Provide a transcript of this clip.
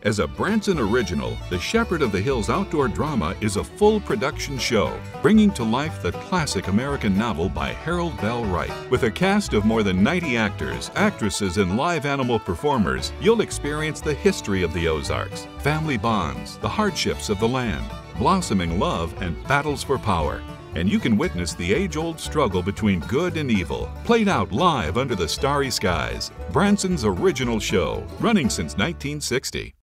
As a Branson original, the Shepherd of the Hills outdoor drama is a full production show, bringing to life the classic American novel by Harold Bell Wright. With a cast of more than 90 actors, actresses, and live animal performers, you'll experience the history of the Ozarks, family bonds, the hardships of the land, blossoming love, and battles for power. And you can witness the age-old struggle between good and evil, played out live under the starry skies. Branson's original show, running since 1960.